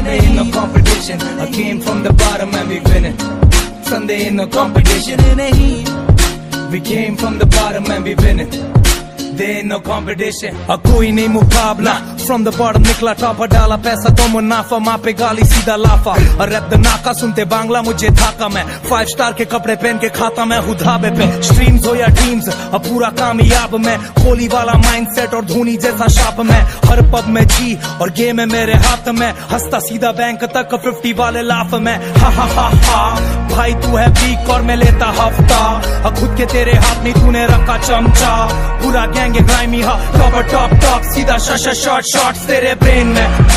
Sunday ain't no competition. I came from the bottom and we winning. Sunday ain't no competition. We came from the bottom and we winning. There ain't no competition. कोई नहीं मुकाबला. From the bottom निकला topper डाला पैसा तो मुनाफा माँ पे गाली सीधा लाफा. और रैप द नाका सुनते बांग्ला मुझे धाका मैं 5 स्टार के कपड़े पहन के खाता मैं हूँ ढाबे पे. स्ट्रीम्स हो या ड्रीम्स अब पूरा कामयाब मैं. कोहली वाला माइंडसेट और धोनी जैसा शाप मैं. हर पब में जी और गेम है मेरे हाथ में. हंसता सीधा बैंक तक 50 वाले लाफ में. हा हा हा हा भाई तू है वीक और मैं लेता हफ्ता. खुद के तेरे हाथ में तूने रखा चमचा. पूरा गैंग ग्राइमी हा टॉप टॉप टॉप सीधा शॉट शॉट्स तेरे ब्रेन में.